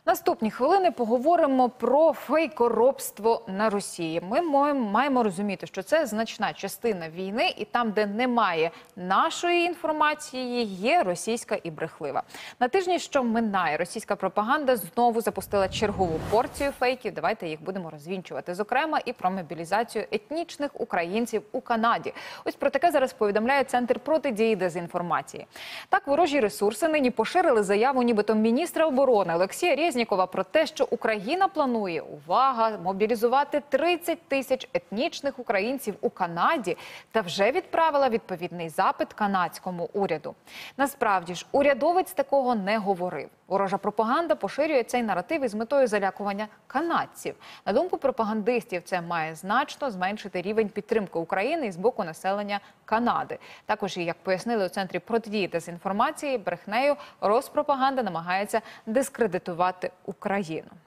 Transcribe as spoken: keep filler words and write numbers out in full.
Наступні хвилини поговоримо про фейкоробство на Росії. Ми маємо розуміти, що це значна частина війни, і там, де немає нашої інформації, є російська і брехлива. На тижні, що минає, російська пропаганда знову запустила чергову порцію фейків. Давайте їх будемо розвінчувати. Зокрема, і про мобілізацію етнічних українців у Канаді. Ось про таке зараз повідомляє Центр протидії дезінформації. Так, ворожі ресурси нині поширили заяву нібито міністра оборони Олексія Резнікова про те, що Україна планує, увага, мобілізувати тридцять тисяч етнічних українців у Канаді та вже відправила відповідний запит канадському уряду. Насправді ж, урядовець такого не говорив. Ворожа пропаганда поширює цей наратив із метою залякування канадців. На думку пропагандистів, це має значно зменшити рівень підтримки України з боку населення Канади. Також, як пояснили у Центрі протидії дезінформації, брехнею Роспропаганда намагається дискредитувати Україну.